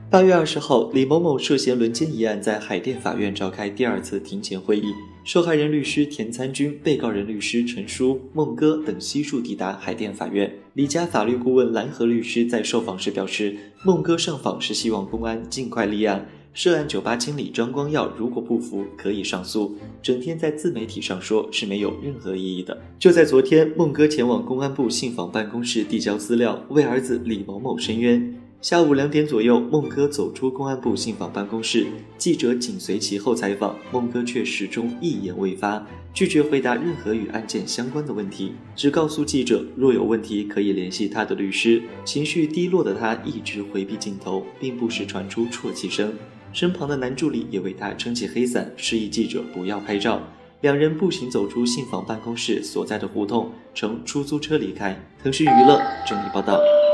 8月20号，李某某涉嫌轮奸一案在海淀法院召开第2次庭前会议，受害人律师田参军、被告人律师陈书、孟哥等悉数抵达海淀法院。李家法律顾问蓝和律师在受访时表示，孟哥上访是希望公安尽快立案，涉案酒吧经理张光耀如果不服可以上诉，整天在自媒体上说是没有任何意义的。就在昨天，孟哥前往公安部信访办公室递交资料，为儿子李某某申冤。下午2点左右，孟哥走出公安部信访办公室，记者紧随其后采访，孟哥却始终一言未发，拒绝回答任何与案件相关的问题，只告诉记者若有问题可以联系他的律师。情绪低落的他一直回避镜头，并不时传出啜泣声。身旁的男助理也为他撑起黑伞，示意记者不要拍照。两人步行走出信访办公室所在的胡同，乘出租车离开。腾讯娱乐整理报道。